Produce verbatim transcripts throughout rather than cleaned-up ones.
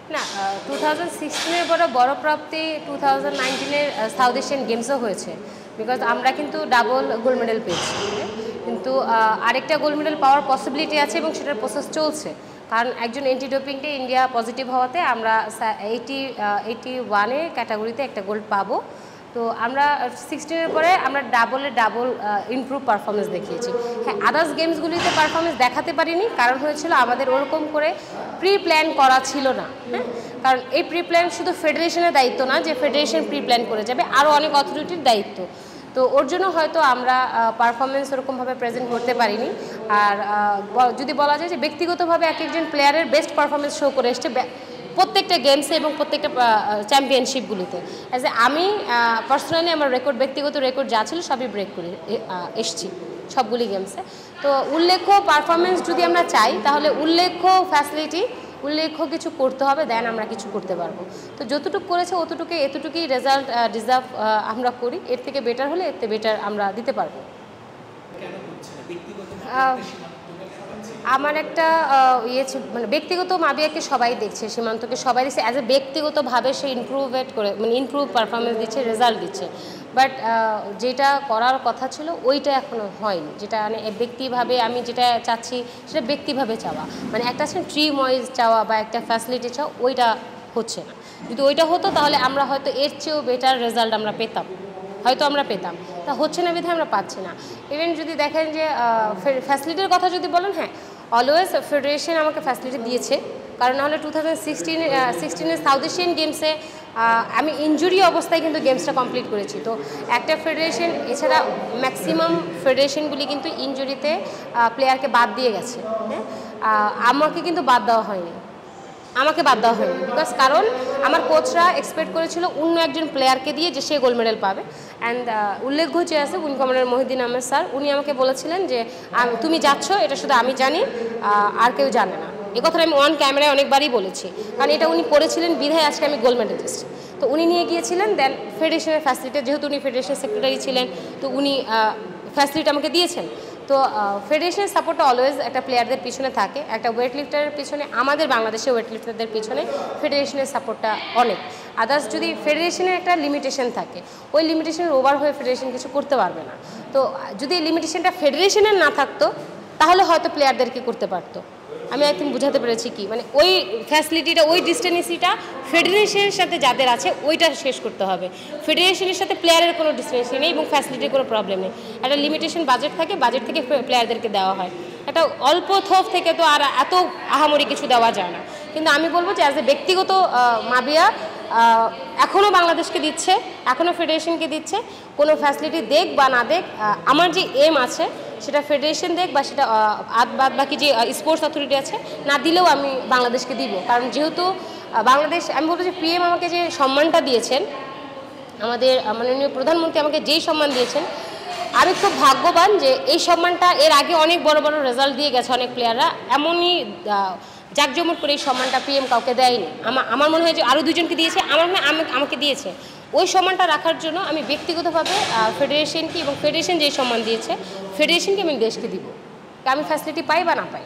না, two thousand সিক্সটিনের পরে বড় প্রাপ্তি টু থাউজেন্ড নাইনটিনের সাউথ এশিয়ান গেমসও হয়েছে, বিকজ আমরা কিন্তু ডাবল গোল্ড মেডেল পেয়েছি, কিন্তু আরেকটা গোল্ড মেডেল পাওয়ার পসিবিলিটি আছে এবং সেটার প্রসেস চলছে, কারণ একজন এন্টি ডোপিংটে ইন্ডিয়া পজিটিভ হওয়াতে আমরা এইটি এইটি ওয়ানের ক্যাটাগরিতে একটা গোল্ড পাবো। তো আমরা সিক্সটিনের পরে আমরা ডাবলে ডাবল ইমপ্রুভ পারফরমেন্স দেখিয়েছি। হ্যাঁ, আদার্স গেমসগুলিতে পারফরমেন্স দেখাতে পারিনি, কারণ হয়েছিল আমাদের ওরকম করে প্রি প্ল্যান করা ছিল না। হ্যাঁ, কারণ এই প্রি প্ল্যান শুধু ফেডারেশনের দায়িত্ব না যে ফেডারেশন প্রি প্ল্যান করে যাবে, আরও অনেক অথরিটির দায়িত্ব। তো ওর জন্য হয়তো আমরা পারফরমেন্স ওরকমভাবে প্রেজেন্ট করতে পারিনি। আর যদি বলা যায় যে ব্যক্তিগতভাবে এক একজন প্লেয়ারের বেস্ট পারফরমেন্স শো করে এসছে প্রত্যেকটা গেমসে এবং প্রত্যেকটা চ্যাম্পিয়নশিপগুলিতে। অ্যাজ এ আমি পার্সোনালি আমার রেকর্ড, ব্যক্তিগত রেকর্ড যা ছিল সবই ব্রেক করে এসছি সবগুলি গেমসে। তো উল্লেখ্য পারফরমেন্স যদি আমরা চাই তাহলে উল্লেখ্য ফ্যাসিলিটি, উল্লেখ্য কিছু করতে হবে, দেন আমরা কিছু করতে পারবো। তো যতটুকু করেছে অতটুকু এতটুকুই রেজাল্ট ডিজার্ভ আমরা করি, এর থেকে বেটার হলে এর থেকে বেটার আমরা দিতে পারবো। আমার একটা ইয়ে মানে ব্যক্তিগত মাবিয়াকে সবাই দেখছে, সীমান্তকে সবাই দেখছে অ্যাজ এ ব্যক্তিগতভাবে সে ইমপ্রুভেট করে মানে ইমপ্রুভ পারফরমেন্স দিচ্ছে, রেজাল্ট দিচ্ছে, বাট যেটা করার কথা ছিল ওইটা এখনও হয়নি। যেটা মানে ব্যক্তিভাবে আমি যেটা চাচ্ছি সেটা ব্যক্তিভাবে চাওয়া, মানে একটা আছে ট্রিম ওয়াইজ চাওয়া বা একটা ফ্যাসিলিটি চাওয়া, ওইটা হচ্ছে না। যদি ওইটা হতো তাহলে আমরা হয়তো এর চেয়েও বেটার রেজাল্ট আমরা পেতাম, হয়তো আমরা পেতাম, তা হচ্ছে না বিধায় আমরা পাচ্ছি না। ইভেন যদি দেখেন যে ফ্যাসিলিটির কথা যদি বলেন, হ্যাঁ অলওয়েজ ফেডারেশন আমাকে ফ্যাসিলিটি দিয়েছে, কারণ নাহলে টু থাউজেন্ড সিক্সটিন সিক্সটিনের সাউথ এশিয়ান গেমসে আমি ইনজুরি অবস্থায় কিন্তু গেমসটা কমপ্লিট করেছি। তো একটা ফেডারেশন এছাড়া ম্যাক্সিমাম ফেডারেশনগুলি কিন্তু ইনজুরিতে প্লেয়ারকে বাদ দিয়ে গেছে। হ্যাঁ, আমাকে কিন্তু বাদ দেওয়া হয়নি, আমাকে বাদ দেওয়া হয়নি বিকজ কারণ আমার কোচরা এক্সপেক্ট করেছিল অন্য একজন প্লেয়ারকে দিয়ে যে সে গোল্ড মেডেল পাবে। অ্যান্ড উল্লেখ্য যে আছে wing commander Mohiuddin Ahmed sir, উনি আমাকে বলেছিলেন যে তুমি যাচ্ছ এটা শুধু আমি জানি, আর কেউ জানে না। এ কথাটা আমি অন ক্যামেরায় অনেকবারই বলেছি, কারণ এটা উনি করেছিলেন বিধায় আজকে আমি গোল্ড মেডেলিস্ট। তো উনি নিয়ে গিয়েছিলেন, দেন ফেডারেশনের ফ্যাসিলিটি, যেহেতু উনি ফেডারেশনের সেক্রেটারি ছিলেন তো উনি ফ্যাসিলিটি আমাকে দিয়েছেন। তো ফেডারেশনের সাপোর্টটা অলওয়েজ একটা প্লেয়ারদের পিছনে থাকে, একটা ওয়েট লিফটারের পিছনে, আমাদের বাংলাদেশের ওয়েট লিফটারদের পিছনে ফেডারেশনের সাপোর্টটা অনেক। আদার্স যদি ফেডারেশনের একটা লিমিটেশন থাকে, ওই লিমিটেশনের ওভার হয়ে ফেডারেশন কিছু করতে পারবে না। তো যদি লিমিটেশনটা ফেডারেশনের না থাকতো তাহলে হয়তো প্লেয়ারদেরকে করতে পারতো। আমি আই থিঙ্ক বুঝাতে পেরেছি কি, মানে ওই ফ্যাসিলিটিটা, ওই ডিস্টেন্সিটা ফেডারেশনের সাথে যাদের আছে ওইটা শেষ করতে হবে। ফেডারেশনের সাথে প্লেয়ারের কোনো ডিস্টেন্সি নেই এবং ফ্যাসিলিটির কোনো প্রবলেম নেই। একটা লিমিটেশন বাজেট থাকে, বাজেট থেকে প্লেয়ারদেরকে দেওয়া হয়। একটা অল্প থোপ থেকে তো আর এত আহামরি কিছু দেওয়া যায় না। কিন্তু আমি বলবো যে অ্যাজ এ ব্যক্তিগত মাবিয়া এখনও বাংলাদেশকে দিচ্ছে, এখনও ফেডারেশনকে দিচ্ছে। কোনো ফ্যাসিলিটি দেখ বা না দেখ, আমার যে এম আছে সেটা ফেডারেশন দেখ বা সেটা আদ বাদ বাকি যে স্পোর্টস অথরিটি আছে না দিলেও আমি বাংলাদেশকে দিব। কারণ যেহেতু বাংলাদেশ, আমি বলবো যে পিএম আমাকে যে সম্মানটা দিয়েছেন, আমাদের মাননীয় প্রধানমন্ত্রী আমাকে যেই সম্মান দিয়েছেন, আমি খুব ভাগ্যবান যে এই সম্মানটা এর আগে অনেক বড় বড় রেজাল্ট দিয়ে গেছে অনেক প্লেয়াররা, এমনই জাঁকজমক করে এই সম্মানটা পিএম কাউকে দেয়নি। আমার আমার মনে হয় যে আরও দুজনকে দিয়েছে, আমার মনে হয় আমাকে দিয়েছে। ওই সম্মানটা রাখার জন্য আমি ব্যক্তিগতভাবে ফেডারেশনকে এবং ফেডারেশন যেই সম্মান দিয়েছে ফেডারেশনকে আমি দেশকে দিব, আমি ফ্যাসিলিটি পাই বা না পাই।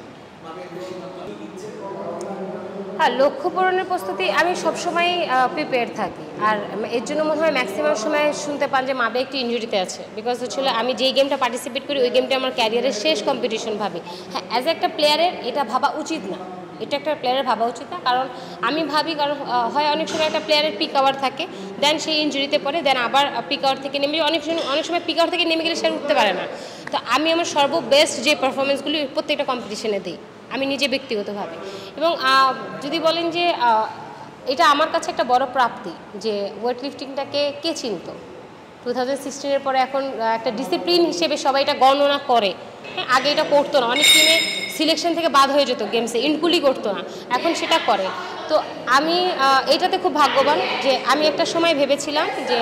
হ্যাঁ, লক্ষ্য পূরণের প্রস্তুতি আমি সবসময় প্রিপেয়ার থাকি। আর এর জন্য মনে হয় ম্যাক্সিমাম সময় শুনতে পান যে মাবে একটু ইনজুরিতে আছে, বিকজ হচ্ছিল আমি যেই গেমটা পার্টিসিপেট করি ওই গেমটা আমার ক্যারিয়ারের শেষ কম্পিটিশন ভাবি। হ্যাঁ, অ্যাজ একটা প্লেয়ারের এটা ভাবা উচিত না, এটা একটা প্লেয়ারের ভাবা উচিত না। কারণ আমি ভাবি, কারণ হয় অনেক সময় একটা প্লেয়ারের পিক আওয়ার থাকে, দেন সেই ইনজুরিতে পড়ে, দেন আবার পিক আওয়ার থেকে নেমে, অনেক সময় অনেক সময় পিক আওয়ার থেকে নেমে গেলে সে উঠতে পারে না। তো আমি আমার সর্ববেস্ট যে পারফরমেন্সগুলি প্রত্যেকটা কম্পিটিশনে দিই আমি নিজে ব্যক্তিগতভাবে। এবং যদি বলেন যে এটা আমার কাছে একটা বড় প্রাপ্তি যে ওয়েট লিফটিংটাকে কে চিনত টু থাউজেন্ড সিক্সটিনের পরে, এখন একটা ডিসিপ্লিন হিসেবে সবাই এটা গণনা করে। হ্যাঁ, আগে এটা করতো না, অনেক টিমে সিলেকশন থেকে বাদ হয়ে যেত গেমসে, ইনক্লুডই করতো না, এখন সেটা করে। তো আমি এটাতে খুব ভাগ্যবান যে আমি একটা সময় ভেবেছিলাম যে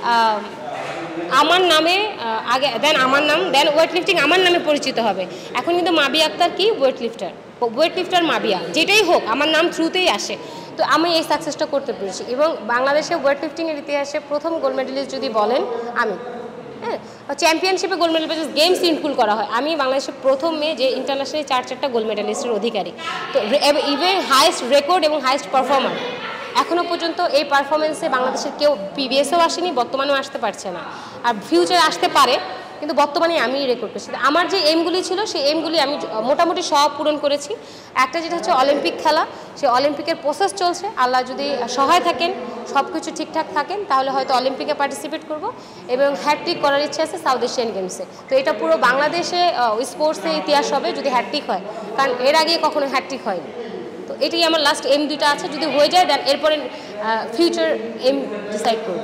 আমার নামে আগে, দেন আমার নাম, দেন ওয়েট লিফটিং আমার নামে পরিচিত হবে। এখন কিন্তু মাবিয়া আক্তার কি weight lifter, weight lifter Mabia, যেটাই হোক আমার নাম থ্রুতেই আসে। তো আমি এই সাকসেসটা করতে পেরেছি এবং বাংলাদেশে ওয়েট লিফটিংয়ের ইতিহাসে প্রথম গোল্ড মেডেলিস্ট যদি বলেন আমি, হ্যাঁ, চ্যাম্পিয়নশিপে গোল্ড মেডেল পেয়েছে, গেমস ইনক্লুড করা হয়। আমি বাংলাদেশের প্রথম মেয়ে যে ইন্টারন্যাশনালি চার চারটা গোল্ড মেডেলিস্টের অধিকারী, তো ইভেন হাইস্ট রেকর্ড এবং হাইস্ট পারফর্মার। এখনও পর্যন্ত এই পারফরমেন্সে বাংলাদেশের কেউ পিবিএসও আসেনি, বর্তমানেও আসতে পারছে না, আর ফিউচারে আসতে পারে, কিন্তু বর্তমানে আমি রেকর্ড করছি। আমার যে এমগুলি ছিল সেই এমগুলি আমি মোটামুটি সব পূরণ করেছি। একটা যেটা হচ্ছে অলিম্পিক খেলা, সেই অলিম্পিকের প্রসেস চলছে, আল্লাহ যদি সহায় থাকেন, সব কিছু ঠিকঠাক থাকেন, তাহলে হয়তো অলিম্পিকে পার্টিসিপেট করব, এবং হ্যাটট্রিক করার ইচ্ছা আছে সাউথ এশিয়ান গেমসে। তো এটা পুরো বাংলাদেশে স্পোর্টসের ইতিহাস হবে যদি হ্যাটট্রিক হয়, কারণ এর আগে কখনো হ্যাটট্রিক হয়নি। তো এটাই আমার লাস্ট এম দুইটা আছে, যদি হয়ে যায় দেন এরপরে ফিউচার এম ডিসাইড করব।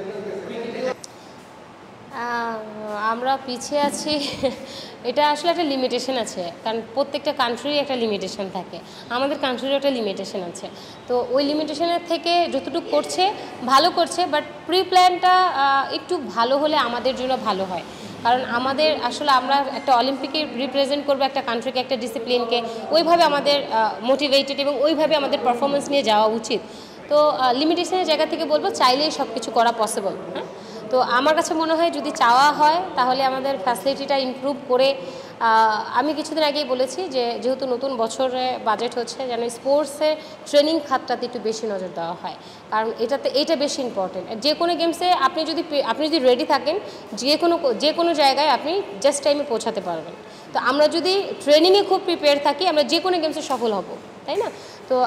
আমরা পিছিয়ে আছি, এটা আসলে একটা লিমিটেশন আছে, কারণ প্রত্যেকটা কান্ট্রির একটা লিমিটেশন থাকে, আমাদের কান্ট্রিরও একটা লিমিটেশন আছে। তো ওই লিমিটেশনের থেকে যতটুকু করছে ভালো করছে, বাট প্রি প্ল্যানটা একটু ভালো হলে আমাদের জন্য ভালো হয়, কারণ আমাদের আসলে আমরা একটা অলিম্পিকে রিপ্রেজেন্ট করবো একটা কান্ট্রিকে, একটা ডিসিপ্লিনকে, ওইভাবে আমাদের মোটিভেটেড এবং ওইভাবে আমাদের পারফরমেন্স নিয়ে যাওয়া উচিত। তো লিমিটেশনের জায়গা থেকে বলবো চাইলেই সব কিছু করা পসিবল। হ্যাঁ, তো আমার কাছে মনে হয় যদি চাওয়া হয় তাহলে আমাদের ফ্যাসিলিটিটা ইমপ্রুভ করে, আমি কিছুদিন আগেই বলেছি যে যেহেতু নতুন বছরে বাজেট হচ্ছে, যেন স্পোর্টসে ট্রেনিং খাতটাতে একটু বেশি নজর দেওয়া হয়, কারণ এটাতে এইটা বেশি ইম্পর্টেন্ট। যে কোনো গেমসে আপনি যদি আপনি যদি রেডি থাকেন, যে কোনো যে কোনো জায়গায় আপনি জাস্ট টাইমে পৌঁছাতে পারবেন। তো আমরা যদি ট্রেনিংয়ে খুব প্রিপেয়ার থাকি, আমরা যে কোনো গেমসে সফল হব, তাই না? তো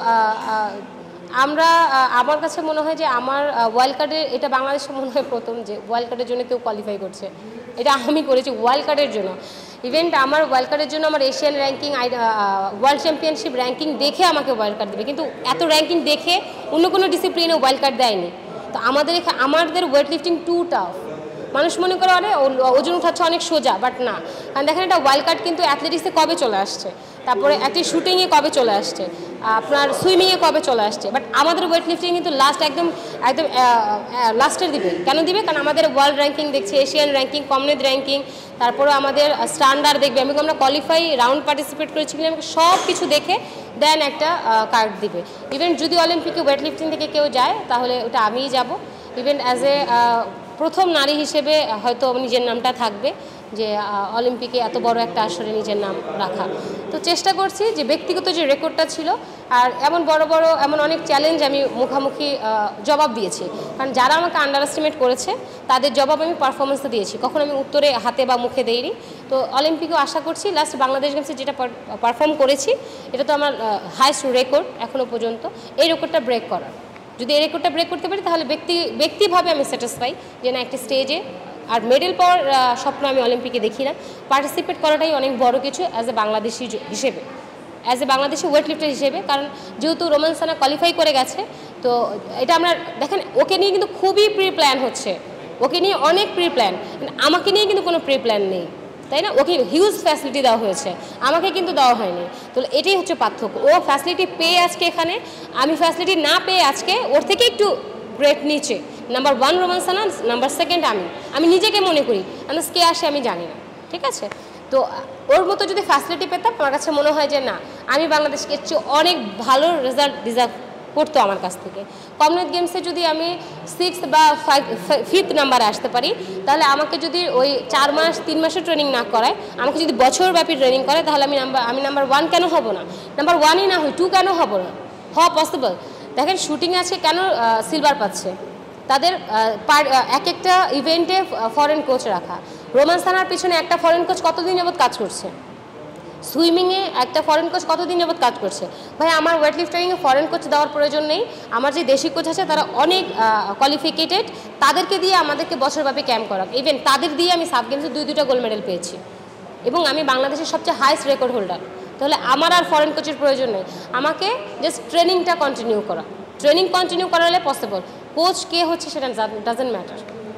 আমরা আমার কাছে মনে হয় যে আমার ওয়াইল্ড কার্ডের, এটা বাংলাদেশে মনে হয় প্রথম যে ওয়াইল্ড কার্ডের জন্য কেউ কোয়ালিফাই করছে, এটা আমি করেছি ওয়াইল্ড কার্ডের জন্য। ইভেন্ট আমার ওয়াইল্ড কার্ডের জন্য আমার Asian ranking, world championship ranking দেখে আমাকে ওয়াইল্ড কার্ড দেবে, কিন্তু এত র্যাঙ্কিং দেখে অন্য কোনো ডিসিপ্লিনে ওয়াইল্ড কার্ড দেয়নি। তো আমাদের এখানে আমাদের ওয়েট লিফটিং টু টাফ, মানুষ মনে করে অনেক ওজন উঠাচ্ছে অনেক সোজা, বাট না, কারণ দেখেন এটা ওয়াইল্ড কার্ড কিন্তু অ্যাথলেটিক্সে কবে চলে আসছে, তারপরে একটি শুটিংয়ে কবে চলে আসছে, আপনার সুইমিংয়ে কবে চলে আসছে, বাট আমাদের ওয়েট লিফটিং কিন্তু লাস্ট একদম একদম লাস্টের দিবে। কেন দিবে? কারণ আমাদের ওয়ার্ল্ড র্যাঙ্কিং দেখছে, এশিয়ান র্যাঙ্কিং, কমনওয়েলথ র্যাঙ্কিং, তারপরে আমাদের স্ট্যান্ডার্ড দেখবে, আমি আমরা কোয়ালিফাই রাউন্ড পার্টিসিপেট করেছিলাম, আমাকে সব কিছু দেখে দেন একটা কার্ড দিবে। ইভেন যদি অলিম্পিকে ওয়েট লিফটিং থেকে কেউ যায় তাহলে ওটা আমিই যাব, ইভেন অ্যাজ এ প্রথম নারী হিসেবে হয়তো নিজের নামটা থাকবে যে অলিম্পিকে এত বড় একটা আসরে নিজের নাম রাখা। তো চেষ্টা করছি যে ব্যক্তিগত যে রেকর্ডটা ছিল, আর এমন বড় বড় এমন অনেক চ্যালেঞ্জ আমি মুখামুখি জবাব দিয়েছি, কারণ যারা আমাকে আন্ডার এস্টিমেট করেছে তাদের জবাব আমি পারফরমেন্সে দিয়েছি, কখন আমি উত্তরে হাতে বা মুখে দেইনি। তো অলিম্পিকেও আশা করছি লাস্ট বাংলাদেশ গেমসে যেটা পারফর্ম করেছি, এটা তো আমার হাইস্ট রেকর্ড এখনও পর্যন্ত, এই রেকর্ডটা ব্রেক করার। যদি এই রেকর্ডটা ব্রেক করতে পারি তাহলে ব্যক্তি ব্যক্তিভাবে আমি স্যাটিসফাই যে না, একটা স্টেজে আর মেডেল পাওয়ার স্বপ্ন আমি অলিম্পিকে দেখি না, পার্টিসিপেট করাটাই অনেক বড় কিছু অ্যাজ এ বাংলাদেশি হিসেবে, as a Bangladeshi weight lifter হিসেবে। কারণ যেহেতু রোমান সানা কোয়ালিফাই করে গেছে, তো এটা আমরা দেখেন ওকে নিয়ে কিন্তু খুবই প্রি প্ল্যান হচ্ছে, ওকে নিয়ে অনেক প্রি প্ল্যান, আমাকে নিয়ে কিন্তু কোনো প্রি প্ল্যান নেই, তাই না? ওকে হিউজ ফ্যাসিলিটি দেওয়া হয়েছে, আমাকে কিন্তু দেওয়া হয়নি। তো এটাই হচ্ছে পার্থক্য, ও ফ্যাসিলিটি পেয়ে আজকে এখানে, আমি ফ্যাসিলিটি না পেয়ে আজকে ওর থেকে একটু গ্রেড নিচে। Number one Roman Sana, number second আমি আমি নিজেকে মনে করি, আমার কে আসে আমি জানি না, ঠিক আছে? তো ওর মতো যদি ফ্যাসিলিটি পেতাম, আমার কাছে মনে হয় যে না, আমি বাংলাদেশকে এর চেয়ে অনেক ভালো রেজাল্ট ডিজার্ভ করতো আমার কাছ থেকে। কমনওয়েলথ গেমসে যদি আমি সিক্স বা ফাইভ ফিফথ নাম্বারে আসতে পারি, তাহলে আমাকে যদি ওই চার মাস তিন মাসের ট্রেনিং না করায়, আমাকে যদি বছরব্যাপী ট্রেনিং করে, তাহলে আমি নাম্বার আমি নাম্বার ওয়ান কেন হব না? নাম্বার ওয়ানই না হই, টু কেন হব না? হওয়া পসিবল। দেখেন শুটিং আছে কেন সিলভার পাচ্ছে, তাদের এক একটা ইভেন্টে ফরেন কোচ রাখা। রোমান সানার পিছনে একটা ফরেন কোচ কতদিন যাবৎ কাজ করছে, সুইমিংয়ে একটা ফরেন কোচ কতদিন যাবৎ কাজ করছে। ভাই আমার ওয়েট লিফটিংয়ে ফরেন কোচ দেওয়ার প্রয়োজন নেই, আমার যে দেশি কোচ আছে তারা অনেক কোয়ালিফিকেটেড, তাদেরকে দিয়ে আমাদেরকে বছরব্যাপী ক্যাম্প করা। ইভেন তাদের দিয়ে আমি সাব গেমসে দুই দুইটা গোল্ড মেডেল পেয়েছি, এবং আমি বাংলাদেশের সবচেয়ে হাইস্ট রেকর্ড হোল্ডার। তাহলে আমার আর ফরেন কোচের প্রয়োজন নেই, আমাকে জাস্ট ট্রেনিংটা কন্টিনিউ করা, ট্রেনিং কন্টিনিউ করালে পসিবল। কোচ কে হচ্ছে সেটা ডাজেন্ট ম্যাটার।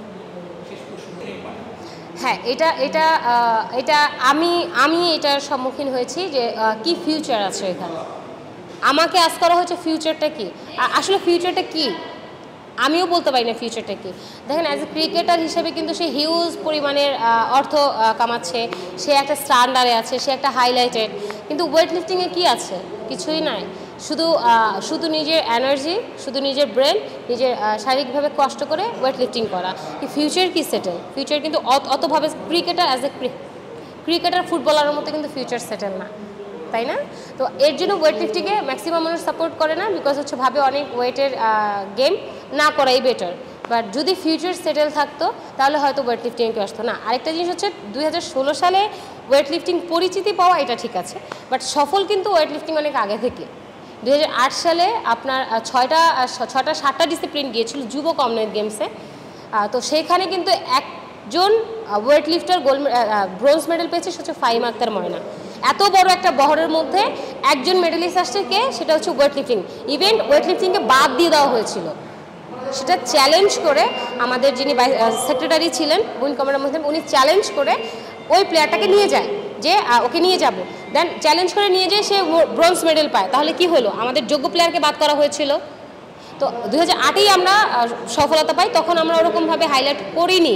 হ্যাঁ, এটা এটা এটা আমি আমি এটার সম্মুখীন হয়েছি যে কি ফিউচার আছে এখানে, আমাকে আজ করা হচ্ছে ফিউচারটা কি, আসলে ফিউচারটা কি আমিও বলতে পারি না ফিউচারটা কি। দেখেন অ্যাজ এ ক্রিকেটার হিসেবে কিন্তু সে হিউজ পরিমাণের অর্থ কামাচ্ছে, সে একটা স্ট্যান্ডার্ডে আছে, সে একটা হাইলাইটেড, কিন্তু ওয়েট লিফটিংয়ে কী আছে? কিছুই নাই। শুধু শুধু নিজের এনার্জি, শুধু নিজের ব্রেন, নিজের শারীরিকভাবে কষ্ট করে ওয়েট লিফটিং করা। কি ফিউচার কি সেটেল? ফিউচার কিন্তু অতভাবে ক্রিকেটার অ্যাজ এ ক্রিকেটার ফুটবলারের মতো কিন্তু ফিউচার সেটেল না, তাই না? তো এর জন্য ওয়েট লিফটিংয়ে ম্যাক্সিমাম মানুষ সাপোর্ট করে না, বিকজ হচ্ছে ভাবে অনেক ওয়েটের গেম না করাই বেটার। বাট যদি ফিউচার সেটেল থাকতো তাহলে হয়তো ওয়েট লিফটিংয়ে কেউ আসতো না। আরেকটা জিনিস হচ্ছে দুই হাজার ষোলো সালে ওয়েট লিফটিং পরিচিতি পাওয়া এটা ঠিক আছে, বাট সফল কিন্তু ওয়েট লিফটিং অনেক আগে থেকে। দুই হাজার আট সালে আপনার ছয়টা ছয়টা সাতটা ডিসিপ্লিন গিয়েছিল যুব কমনওয়েলথ গেমসে। তো সেইখানে কিন্তু একজন weight lifter gold bronze medal পেয়েছে, সেটা হচ্ছে ফাহিমা আক্তার ময়না। এত বড় একটা বহরের মধ্যে একজন মেডেলিস্ট আসছে কে? সেটা হচ্ছে ওয়েট লিফটিং ইভেন্ট। ওয়েট লিফটিংকে বাদ দিয়ে দেওয়া হয়েছিল, সেটা চ্যালেঞ্জ করে আমাদের যিনি সেক্রেটারি ছিলেন উইন কমান্ডার মধ্যে, উনি চ্যালেঞ্জ করে ওই প্লেয়ারটাকে নিয়ে যায় যে ওকে নিয়ে যাব, দেন চ্যালেঞ্জ করে নিয়ে যায়, সে ব্রোঞ্জ মেডেল পায়। তাহলে কি হলো? আমাদের যোগ্য প্লেয়ারকে বাদ করা হয়েছিল। তো দুই হাজার আটেই আমরা সফলতা পাই, তখন আমরা ওরকমভাবে হাইলাইট করিনি,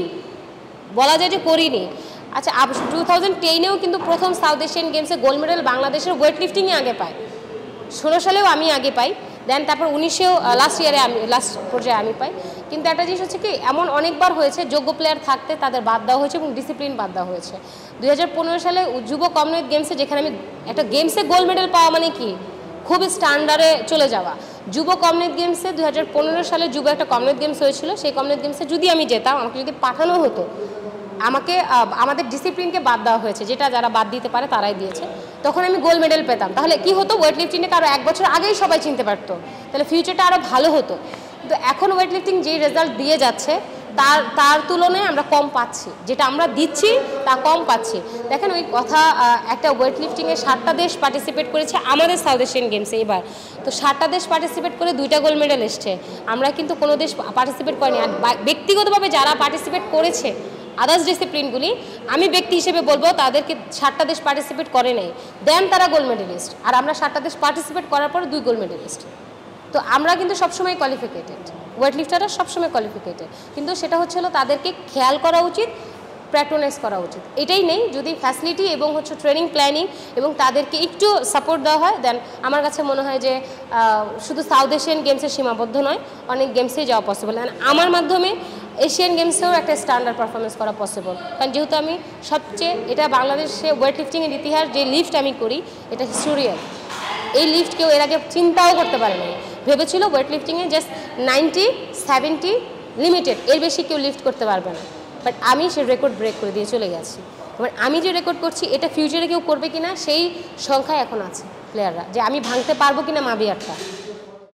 বলা যায় যে করিনি। আচ্ছা, টু থাউজেন্ড টেনেও কিন্তু প্রথম সাউথ এশিয়ান গেমসে গোল্ড মেডেল বাংলাদেশের ওয়েট লিফটিংয়ে আগে পায়, ষোলো সালেও আমি আগে পাই, দেন তারপর উনিশেও লাস্ট ইয়ারে আমি লাস্ট পর্যায়ে আমি পাই। কিন্তু একটা জিনিস হচ্ছে কি, এমন অনেকবার হয়েছে যোগ্য প্লেয়ার থাকতে তাদের বাদ দেওয়া হয়েছে এবং ডিসিপ্লিন বাদ দেওয়া হয়েছে। দুই হাজার পনেরো সালে যুব কমনওয়েলথ গেমসে, যেখানে আমি একটা গেমসে গোল্ড মেডেল পাওয়া মানে কি খুব স্ট্যান্ডার্ডে চলে যাওয়া। যুব কমনওয়েলথ গেমসে দুই হাজার পনেরো সালে যুব একটা কমনওয়েলথ গেমস হয়েছিল, সেই কমনওয়েলথ গেমসে যদি আমি যেতাম, আমাকে যদি পাঠানো হতো, আমাকে আমাদের ডিসিপ্লিনকে বাদ দেওয়া হয়েছে, যেটা যারা বাদ দিতে পারে তারাই দিয়েছে, তখন আমি গোল্ড মেডেল পেতাম। তাহলে কি হতো? ওয়েট লিফটিংয়ে কারো এক বছর আগেই সবাই চিনতে পারতো, তাহলে ফিউচারটা আরও ভালো হতো। কিন্তু এখন ওয়েট লিফটিং যেই রেজাল্ট দিয়ে যাচ্ছে তার তার তুলনায় আমরা কম পাচ্ছি, যেটা আমরা দিচ্ছি তা কম পাচ্ছি। দেখেন ওই কথা, একটা ওয়েট লিফটিংয়ে ষাটটা দেশ পার্টিসিপেট করেছে আমাদের সাউথ এশিয়ান গেমসে এবার, তো ষাটটা দেশ পার্টিসিপেট করে দুইটা গোল্ড মেডেল এসছে, আমরা কিন্তু কোনো দেশ পার্টিসিপেট করিনি। আর ব্যক্তিগতভাবে যারা পার্টিসিপেট করেছে আদার্স ডিসিপ্লিনগুলি, আমি ব্যক্তি হিসেবে বলবো তাদেরকে ষাটটা দেশ পার্টিসিপেট করে নেই, দেন তারা গোল্ড মেডেলিস্ট। আর আমরা ষাটটা দেশ পার্টিসিপেট করার পরে দুই গোল্ড মেডেলিস্ট। তো আমরা কিন্তু সবসময় কোয়ালিফিকেটেড, ওয়েট লিফটাররা সবসময় কোয়ালিফিকেটেড, কিন্তু সেটা হচ্ছে হলো তাদেরকে খেয়াল করা উচিত, প্র্যাকটিস করা উচিত, এটাই নেই। যদি ফ্যাসিলিটি এবং হচ্ছে ট্রেনিং প্ল্যানিং এবং তাদেরকে একটু সাপোর্ট দেওয়া হয়, দেন আমার কাছে মনে হয় যে শুধু সাউথ এশিয়ান গেমসে সীমাবদ্ধ নয়, অনেক গেমসেই যাওয়া পসিবল। আমার মাধ্যমে এশিয়ান গেমসেও একটা স্ট্যান্ডার্ড পারফরমেন্স করা পসিবল, কারণ যেহেতু আমি সবচেয়ে, এটা বাংলাদেশে ওয়েট লিফটিংয়ের ইতিহাস, যে লিফট আমি করি এটা হিস্টোরিয়াল। এই লিফট কেউ এর আগে চিন্তাও করতে পারে না, ভেবেছিল ওয়েট লিফটিংয়ে জাস্ট নাইনটি সেভেন্টি লিমিটেড, এর বেশি কেউ লিফট করতে পারবে না, বাট আমি সে রেকর্ড ব্রেক করে দিয়ে চলে গেছি। এবার আমি যে রেকর্ড করছি এটা ফিউচারে কেউ করবে কিনা সেই সংখ্যায় এখন আছে প্লেয়াররা, যে আমি ভাঙতে পারবো কিনা মাবিয়ারটা।